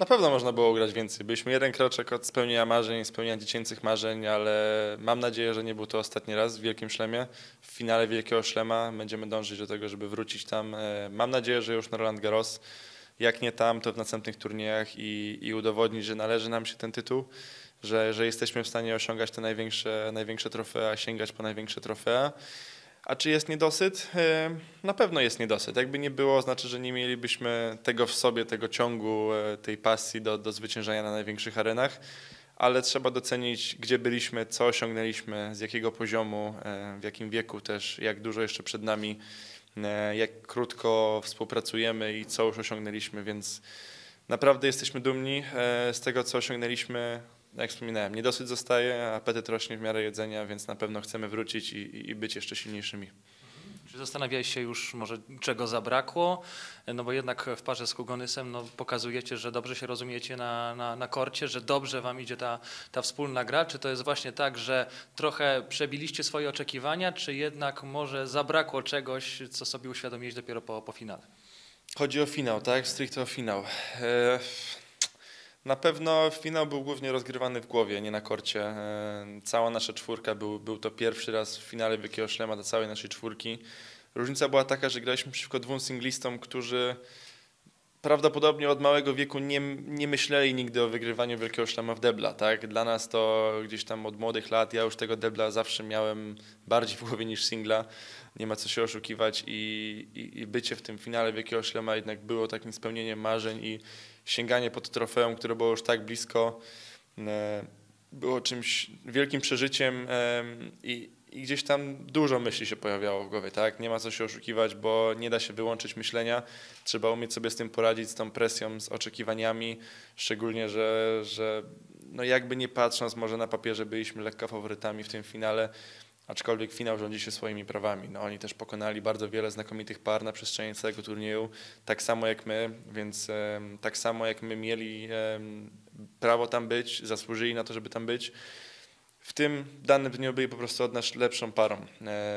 Na pewno można było grać więcej. Byliśmy jeden kroczek od spełnienia marzeń, spełnienia dziecięcych marzeń, ale mam nadzieję, że nie był to ostatni raz w Wielkim Szlemie. W finale Wielkiego Szlema będziemy dążyć do tego, żeby wrócić tam. Mam nadzieję, że już na Roland Garros. Jak nie tam, to w następnych turniejach i udowodnić, że należy nam się ten tytuł, że jesteśmy w stanie osiągać te największe trofea, sięgać po największe trofea. A czy jest niedosyt? Na pewno jest niedosyt. Jakby nie było, znaczy, że nie mielibyśmy tego w sobie, tego ciągu, tej pasji do zwyciężania na największych arenach, ale trzeba docenić, gdzie byliśmy, co osiągnęliśmy, z jakiego poziomu, w jakim wieku też, jak dużo jeszcze przed nami, jak krótko współpracujemy i co już osiągnęliśmy, więc naprawdę jesteśmy dumni z tego, co osiągnęliśmy. Jak wspominałem, niedosyt zostaje, a apetyt rośnie w miarę jedzenia, więc na pewno chcemy wrócić i być jeszcze silniejszymi. Czy zastanawiałeś się już może czego zabrakło? No bo jednak w parze z Hugonysem pokazujecie, że dobrze się rozumiecie na korcie, że dobrze wam idzie ta wspólna gra. Czy to jest właśnie tak, że trochę przebiliście swoje oczekiwania, czy jednak może zabrakło czegoś, co sobie uświadomiliście dopiero po finale? Chodzi o finał, tak? Stricte o finał. Na pewno finał był głównie rozgrywany w głowie, nie na korcie. Cała nasza czwórka, był to pierwszy raz w finale Wielkiego Szlema dla całej naszej czwórki. Różnica była taka, że graliśmy przeciwko dwóm singlistom, którzy prawdopodobnie od małego wieku nie myśleli nigdy o wygrywaniu Wielkiego Szlema w debla. Tak? Dla nas to gdzieś tam od młodych lat, ja już tego debla zawsze miałem bardziej w głowie niż singla. Nie ma co się oszukiwać i bycie w tym finale Wielkiego Szlema jednak było takim spełnieniem marzeń i sięganie po to trofeum, które było już tak blisko, było czymś wielkim przeżyciem i gdzieś tam dużo myśli się pojawiało w głowie, tak? Nie ma co się oszukiwać, bo nie da się wyłączyć myślenia. Trzeba umieć sobie z tym poradzić, z tą presją, z oczekiwaniami, szczególnie, że no jakby nie patrząc, może na papierze byliśmy lekko faworytami w tym finale, aczkolwiek finał rządzi się swoimi prawami. No, oni też pokonali bardzo wiele znakomitych par na przestrzeni całego turnieju, tak samo jak my, więc tak samo jak my mieli prawo tam być, zasłużyli na to, żeby tam być. W tym danym dniu byli po prostu od nas lepszą parą.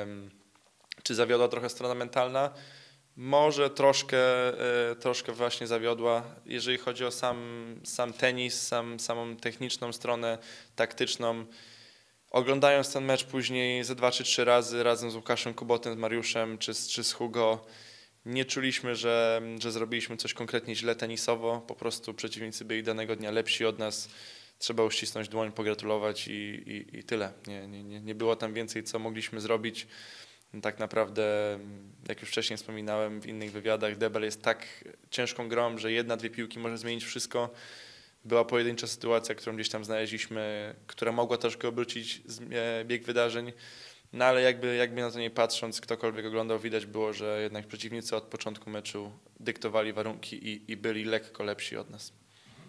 Czy zawiodła trochę strona mentalna? Może troszkę właśnie zawiodła, jeżeli chodzi o sam tenis, samą techniczną stronę, taktyczną. Oglądając ten mecz później ze 2 czy 3 razy razem z Łukaszem Kubotem, z Mariuszem czy z Hugo, nie czuliśmy, że zrobiliśmy coś konkretnie źle tenisowo. Po prostu przeciwnicy byli danego dnia lepsi od nas. Trzeba uścisnąć dłoń, pogratulować i tyle. Nie było tam więcej, co mogliśmy zrobić. Tak naprawdę, jak już wcześniej wspominałem w innych wywiadach, debel jest tak ciężką grą, że jedna, dwie piłki może zmienić wszystko. Była pojedyncza sytuacja, którą gdzieś tam znaleźliśmy, która mogła troszkę obrócić bieg wydarzeń, no ale jakby na to nie patrząc, ktokolwiek oglądał, widać było, że jednak przeciwnicy od początku meczu dyktowali warunki i byli lekko lepsi od nas.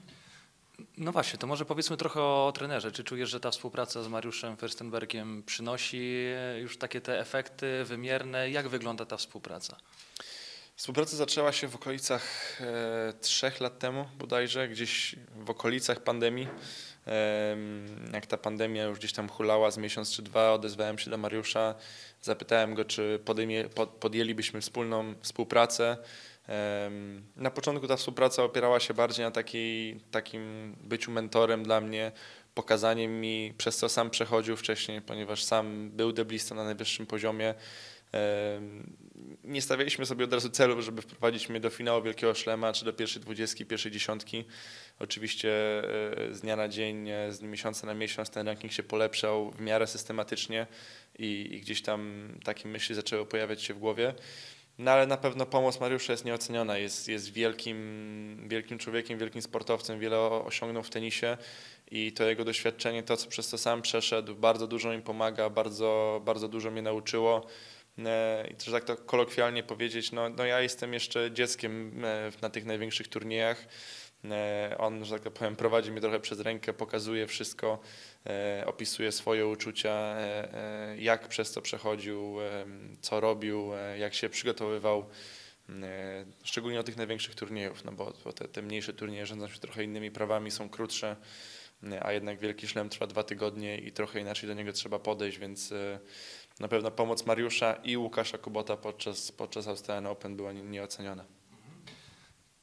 No właśnie, to może powiedzmy trochę o trenerze. Czy czujesz, że ta współpraca z Mariuszem Fürstenbergiem przynosi już takie te efekty wymierne? Jak wygląda ta współpraca? Współpraca zaczęła się w okolicach 3 lat temu bodajże, gdzieś w okolicach pandemii. Jak ta pandemia już gdzieś tam hulała z miesiąc czy 2, odezwałem się do Mariusza, zapytałem go, czy podjęlibyśmy wspólną współpracę. Na początku ta współpraca opierała się bardziej na takim byciu mentorem dla mnie, pokazaniem mi, przez co sam przechodził wcześniej, ponieważ sam był deblistą na najwyższym poziomie. Nie stawialiśmy sobie od razu celu, żeby wprowadzić mnie do finału Wielkiego Szlema, czy do pierwszej 20, pierwszej 10. Oczywiście z dnia na dzień, z miesiąca na miesiąc ten ranking się polepszał w miarę systematycznie i gdzieś tam takie myśli zaczęły pojawiać się w głowie. No ale na pewno pomoc Mariusza jest nieoceniona, jest wielkim człowiekiem, wielkim sportowcem, wiele osiągnął w tenisie i to jego doświadczenie, to co przez to sam przeszedł, bardzo dużo im pomaga, bardzo dużo mnie nauczyło. I też tak to kolokwialnie powiedzieć, no ja jestem jeszcze dzieckiem na tych największych turniejach. On, że tak powiem, prowadzi mnie trochę przez rękę, pokazuje wszystko, opisuje swoje uczucia, jak przez to przechodził, co robił, jak się przygotowywał, szczególnie o tych największych turniejów, no bo te mniejsze turnieje rządzą się trochę innymi prawami, są krótsze, a jednak Wielki Szlem trwa 2 tygodnie i trochę inaczej do niego trzeba podejść, więc na pewno pomoc Mariusza i Łukasza Kubota podczas Australian Open była nieoceniona.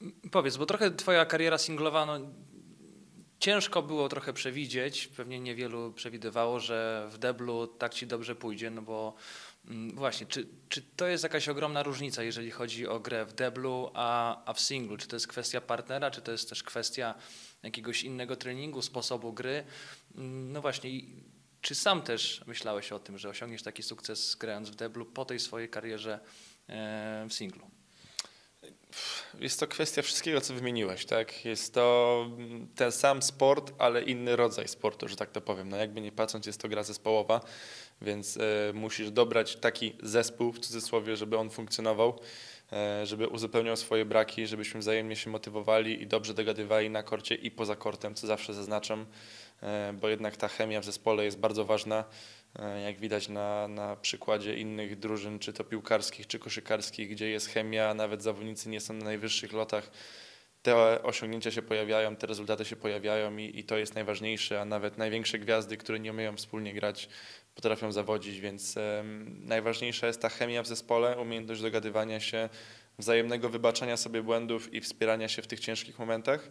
Powiedz, bo trochę twoja kariera singlowa, no, ciężko było trochę przewidzieć, pewnie niewielu przewidywało, że w deblu tak ci dobrze pójdzie, no bo właśnie, czy to jest jakaś ogromna różnica, jeżeli chodzi o grę w deblu, a w singlu? Czy to jest kwestia partnera, czy to jest też kwestia jakiegoś innego treningu, sposobu gry? No właśnie, czy sam też myślałeś o tym, że osiągniesz taki sukces grając w deblu po tej swojej karierze w singlu? Jest to kwestia wszystkiego, co wymieniłeś, tak? Jest to ten sam sport, ale inny rodzaj sportu, że tak to powiem. No jakby nie patrząc, jest to gra zespołowa, więc musisz dobrać taki zespół, w cudzysłowie, żeby on funkcjonował, żeby uzupełniał swoje braki, żebyśmy wzajemnie się motywowali i dobrze dogadywali na korcie i poza kortem, co zawsze zaznaczam, bo jednak ta chemia w zespole jest bardzo ważna. Jak widać na przykładzie innych drużyn, czy to piłkarskich, czy koszykarskich, gdzie jest chemia, a nawet zawodnicy nie są na najwyższych lotach, te osiągnięcia się pojawiają, te rezultaty się pojawiają i to jest najważniejsze, a nawet największe gwiazdy, które nie umieją wspólnie grać, potrafią zawodzić, więc najważniejsza jest ta chemia w zespole, umiejętność dogadywania się, wzajemnego wybaczania sobie błędów i wspierania się w tych ciężkich momentach.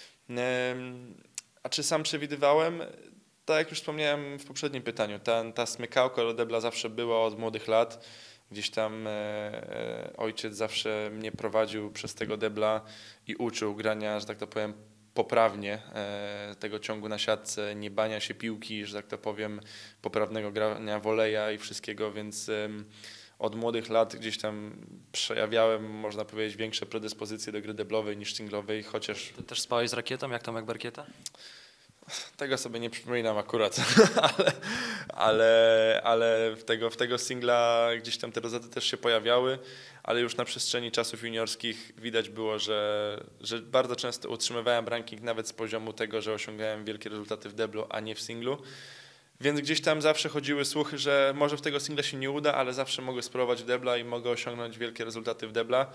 A czy sam przewidywałem? Tak jak już wspomniałem w poprzednim pytaniu, ta smykałka do debla zawsze była od młodych lat. Gdzieś tam ojciec zawsze mnie prowadził przez tego debla i uczył grania, że tak to powiem, poprawnie tego ciągu na siatce, nie bania się piłki, że tak to powiem, poprawnego grania woleja i wszystkiego, więc od młodych lat gdzieś tam przejawiałem, można powiedzieć, większe predyspozycje do gry deblowej niż singlowej, chociaż Ty też spałeś z rakietą, jak Tomek Berkieta? tego sobie nie przypominam akurat, ale w tego singla gdzieś tam te rozety też się pojawiały, ale już na przestrzeni czasów juniorskich widać było, że bardzo często utrzymywałem ranking nawet z poziomu tego, że osiągałem wielkie rezultaty w deblu, a nie w singlu. Więc gdzieś tam zawsze chodziły słuchy, że może w tego singla się nie uda, ale zawsze mogę spróbować w debla i mogę osiągnąć wielkie rezultaty w debla.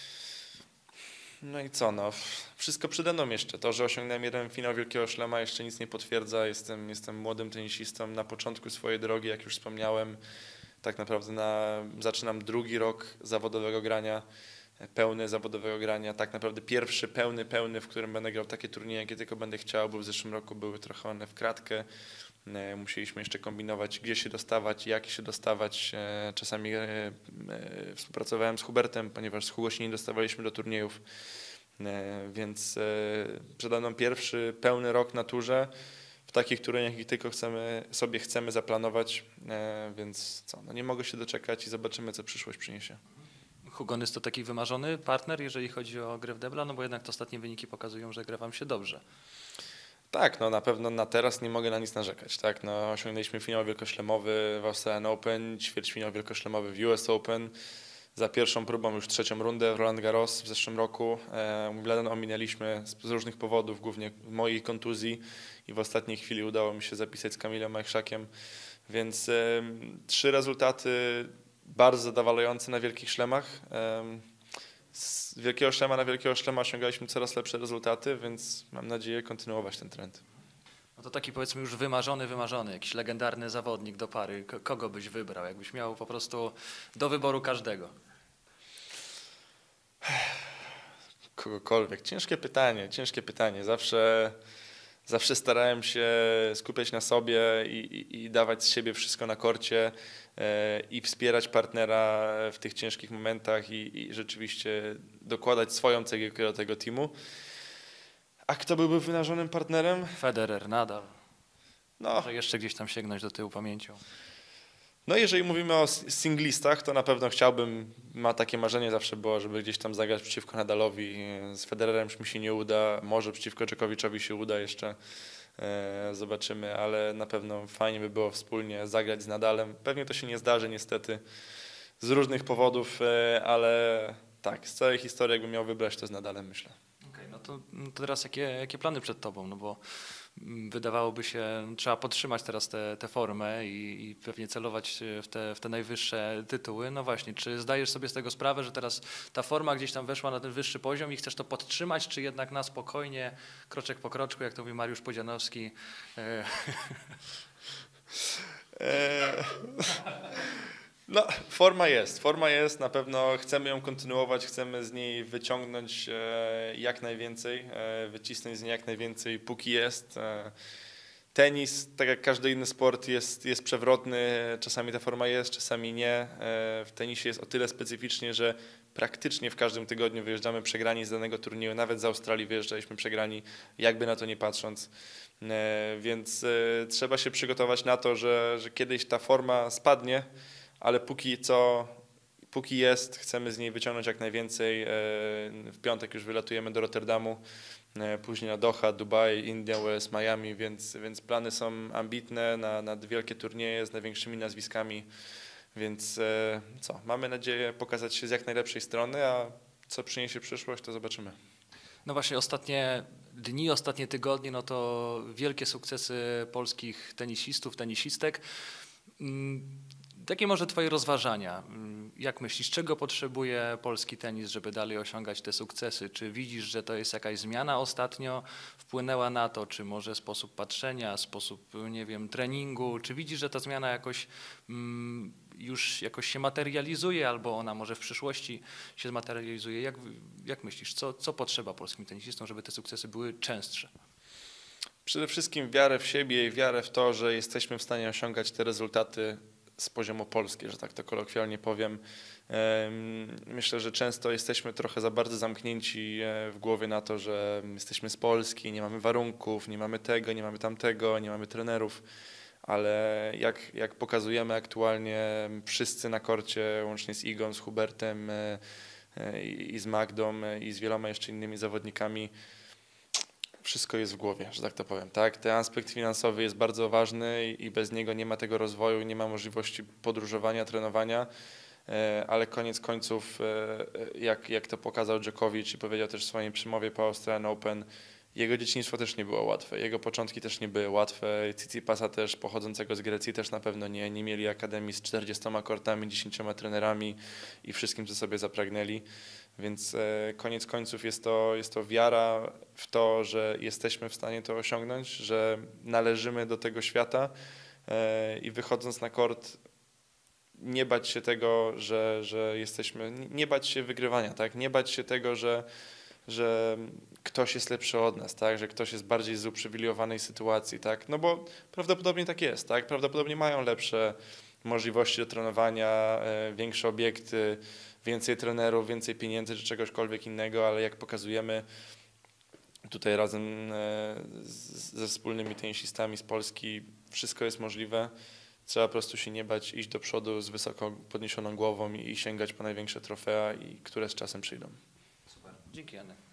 No i co, no, wszystko przede mną jeszcze. To, że osiągnąłem jeden finał Wielkiego Szlema jeszcze nic nie potwierdza. Jestem młodym tenisistą na początku swojej drogi, jak już wspomniałem. Tak naprawdę zaczynam drugi rok zawodowego grania, pełny zawodowego grania. Tak naprawdę pierwszy pełny, w którym będę grał takie turnieje, jakie tylko będę chciał, bo w zeszłym roku były trochę one w kratkę. Musieliśmy jeszcze kombinować, gdzie się dostawać, jak się dostawać. Czasami współpracowałem z Hubertem, ponieważ z Hugo się nie dostawaliśmy do turniejów. Więc przede mną pierwszy pełny rok na turze w takich turniejach, jakich tylko chcemy zaplanować. Więc co, no nie mogę się doczekać i zobaczymy, co przyszłość przyniesie. Hugon, to taki wymarzony partner, jeżeli chodzi o grę w debla, no bo jednak te ostatnie wyniki pokazują, że gra wam się dobrze. Tak, no na pewno na teraz nie mogę na nic narzekać. Tak, no, osiągnęliśmy finał wielkoszlemowy w Australian Open, ćwierćfinał wielkoszlemowy w US Open. Za pierwszą próbą już trzecią rundę w Roland Garros w zeszłym roku. Wimbledon ominęliśmy z różnych powodów, głównie mojej kontuzji i w ostatniej chwili udało mi się zapisać z Kamilem Majchrzakiem. Więc 3 rezultaty bardzo zadowalające na wielkich szlemach. Z wielkiego szlema na wielkiego szlema osiągaliśmy coraz lepsze rezultaty, więc mam nadzieję kontynuować ten trend. No to taki powiedzmy już wymarzony, jakiś legendarny zawodnik do pary. Kogo byś wybrał, jakbyś miał po prostu do wyboru każdego? Kogokolwiek. Ciężkie pytanie. Zawsze starałem się skupiać na sobie i dawać z siebie wszystko na korcie i wspierać partnera w tych ciężkich momentach i rzeczywiście dokładać swoją cegiełkę do tego teamu. A kto byłby wymarzonym partnerem? Federer, Nadal. No, Może jeszcze gdzieś tam sięgnąć do tyłu pamięcią. no jeżeli mówimy o singlistach, to na pewno chciałbym, takie marzenie zawsze było, żeby gdzieś tam zagrać przeciwko Nadalowi. Z Federerem już mi się nie uda, może przeciwko Dżokowiczowi się uda jeszcze, zobaczymy, ale na pewno fajnie by było wspólnie zagrać z Nadalem. Pewnie to się nie zdarzy niestety z różnych powodów, ale tak, z całej historii jakbym miał wybrać, to z Nadalem myślę. Okej, no to teraz jakie plany przed tobą? No bo wydawałoby się, trzeba podtrzymać teraz tę formę i pewnie celować w te najwyższe tytuły. No właśnie, czy zdajesz sobie z tego sprawę, że teraz ta forma gdzieś tam weszła na ten wyższy poziom i chcesz to podtrzymać, czy jednak na spokojnie, kroczek po kroczku, jak to mówi Mariusz Podzianowski? No, forma jest, na pewno chcemy ją kontynuować, chcemy z niej wyciągnąć jak najwięcej, wycisnąć z niej jak najwięcej, póki jest. Tenis, tak jak każdy inny sport, jest przewrotny, czasami ta forma jest, czasami nie. W tenisie jest o tyle specyficznie, że praktycznie w każdym tygodniu wyjeżdżamy przegrani z danego turnieju, nawet z Australii wyjeżdżaliśmy przegrani, jakby na to nie patrząc. Więc trzeba się przygotować na to, że kiedyś ta forma spadnie, ale póki jest, chcemy z niej wyciągnąć jak najwięcej. W piątek już wylatujemy do Rotterdamu, później na Doha, Dubaj, India, US, Miami, więc plany są ambitne na wielkie turnieje z największymi nazwiskami, więc mamy nadzieję pokazać się z jak najlepszej strony, a co przyniesie przyszłość, to zobaczymy. No właśnie ostatnie dni, ostatnie tygodnie, no to wielkie sukcesy polskich tenisistów, tenisistek. Jakie może twoje rozważania? Jak myślisz, czego potrzebuje polski tenis, żeby dalej osiągać te sukcesy? Czy widzisz, że to jest jakaś zmiana ostatnio wpłynęła na to? Czy może sposób patrzenia, sposób, nie wiem, treningu? Czy widzisz, że ta zmiana jakoś już jakoś się materializuje albo ona może w przyszłości się zmaterializuje? Jak myślisz, co potrzeba polskim tenisistom, żeby te sukcesy były częstsze? Przede wszystkim wiarę w siebie i wiarę w to, że jesteśmy w stanie osiągać te rezultaty z poziomu Polski, że tak to kolokwialnie powiem. Myślę, że często jesteśmy trochę za bardzo zamknięci w głowie na to, że jesteśmy z Polski, nie mamy warunków, nie mamy tego, nie mamy tamtego, nie mamy trenerów, ale jak pokazujemy aktualnie wszyscy na korcie, łącznie z Igą, z Hubertem i z Magdą i z wieloma jeszcze innymi zawodnikami, wszystko jest w głowie, że tak to powiem. Tak? Ten aspekt finansowy jest bardzo ważny i bez niego nie ma tego rozwoju, nie ma możliwości podróżowania, trenowania, ale koniec końców, jak to pokazał Djokovic i powiedział też w swojej przemowie po Australian Open, jego dzieciństwo też nie było łatwe, jego początki też nie były łatwe, Tsitsipasa też pochodzącego z Grecji też na pewno nie mieli akademii z 40 kortami, 10 trenerami i wszystkim, co sobie zapragnęli. Więc koniec końców jest to wiara w to, że jesteśmy w stanie to osiągnąć, że należymy do tego świata i wychodząc na kort nie bać się tego, że jesteśmy, nie bać się wygrywania, tak? Nie bać się tego, że ktoś jest lepszy od nas, tak? Że ktoś jest bardziej z uprzywilejowanej sytuacji, tak? No bo prawdopodobnie tak jest, tak? Prawdopodobnie mają lepsze możliwości do trenowania, większe obiekty, więcej trenerów, więcej pieniędzy czy czegośkolwiek innego, ale jak pokazujemy tutaj razem ze wspólnymi tenisistami z Polski, wszystko jest możliwe. Trzeba po prostu się nie bać, iść do przodu z wysoko podniesioną głową i sięgać po największe trofea, które z czasem przyjdą. Super. Dzięki, Janek.